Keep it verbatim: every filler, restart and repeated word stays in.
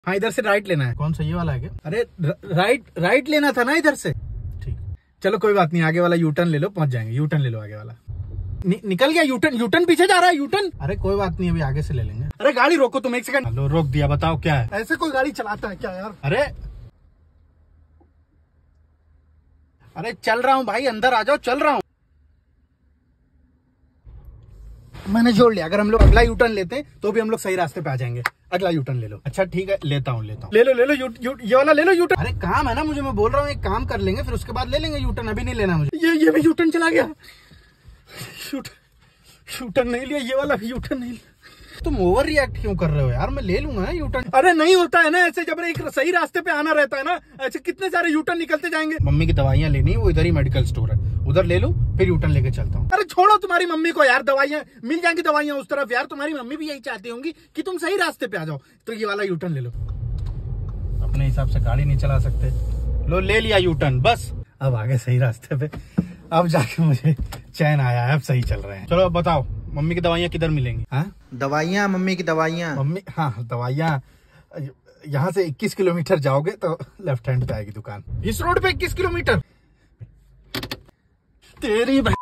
हाँ इधर से राइट लेना है। कौन सा, ये वाला है क्या? अरे राइट राइट लेना था ना इधर से। ठीक, चलो कोई बात नहीं, आगे वाला यूटर्न ले लो, पहुंच जाएंगे। यूटर्न ले लो आगे वाला। नि, निकल गया यूटर्न, यूटर्न पीछे जा रहा है यूटर्न। अरे कोई बात नहीं, अभी आगे से ले लेंगे। अरे गाड़ी रोको तुम, एक सेकंड। लो रोक दिया, बताओ क्या है? ऐसे कोई गाड़ी चलाता है क्या यार? अरे अरे चल रहा हूँ भाई, अंदर आ जाओ, चल रहा हूँ। मैंने जोड़ लिया, अगर हम लोग अगला यूटर्न लेते हैं तो भी हम लोग सही रास्ते पे आ जाएंगे। अगला यूटर्न ले लो। अच्छा ठीक है, लेता हूँ लेता हूँ। ले लो ले लो यू, यू, ये वाला ले लो यूटर्न। अरे काम है ना मुझे, मैं बोल रहा हूँ एक काम कर लेंगे फिर उसके बाद ले लेंगे यूटर्न, अभी नहीं लेना मुझे। ये ये भी यूटर्न चला गया। यूटर्न नहीं लिया, ये वाला भी यूटर्न नहीं लिया। तुम ओवर रिएक्ट क्यों कर रहे हो यार? मैं ले लूंगा ना यूटर्न। अरे नहीं होता है ना ऐसे, जब एक सही रास्ते पे आना रहता है ना, ऐसे कितने सारे यूटर्न निकलते जाएंगे। मम्मी की दवाइयाँ लेनी है, वो इधर ही मेडिकल स्टोर है, उधर ले लो, फिर यूटर्न लेके चलता हूँ। अरे छोड़ो तुम्हारी मम्मी को यार, दवाइयाँ मिल जाएंगी, दवाइयाँ उस तरफ यार। तुम्हारी मम्मी भी यही चाहती होंगी कि तुम सही रास्ते पे आ जाओ। तो ये वाला यूटर्न ले लो। अपने हिसाब से गाड़ी नहीं चला सकते। लो ले लिया यूटर्न, बस अब आगे सही रास्ते पे, अब जाके मुझे चैन आया है, अब सही चल रहे हैं। चलो अब बताओ, मम्मी की दवाइयाँ किधर मिलेंगी? हाँ दवाइयाँ, मम्मी की दवाइयाँ। मम्मी, हाँ दवाइयाँ यहाँ से इक्कीस किलोमीटर जाओगे तो लेफ्ट हैंड पे आएगी दुकान। इस रोड पे इक्कीस किलोमीटर? तेरी